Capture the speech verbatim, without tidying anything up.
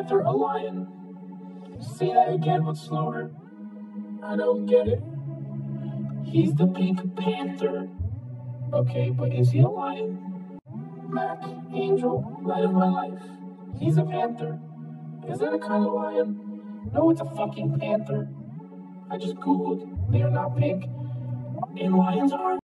panther, a lion. Say that again, but slower. I don't get it. He's the pink panther. Okay, but is he a lion? Mac, angel, light of my life. He's a panther. Is that a kind of lion? No, it's a fucking panther. I just googled. They are not pink. And lions are.